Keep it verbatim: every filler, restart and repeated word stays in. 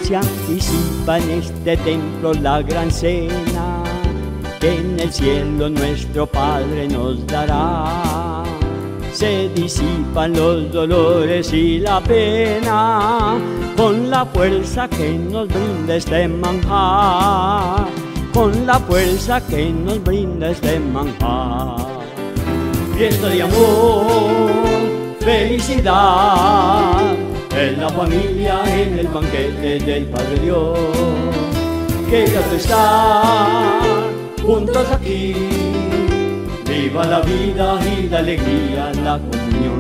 se anticipa en este templo la gran cena que en el cielo nuestro Padre nos dará. Se disipan los dolores y la pena con la fuerza que nos brinda este manjar, con la fuerza que nos brinda este manjar. Fiesta de amor, felicidad, es la familia en el banquete del Padre Dios. Qué grato estar juntos aquí, viva la vida y la alegría, la comunión.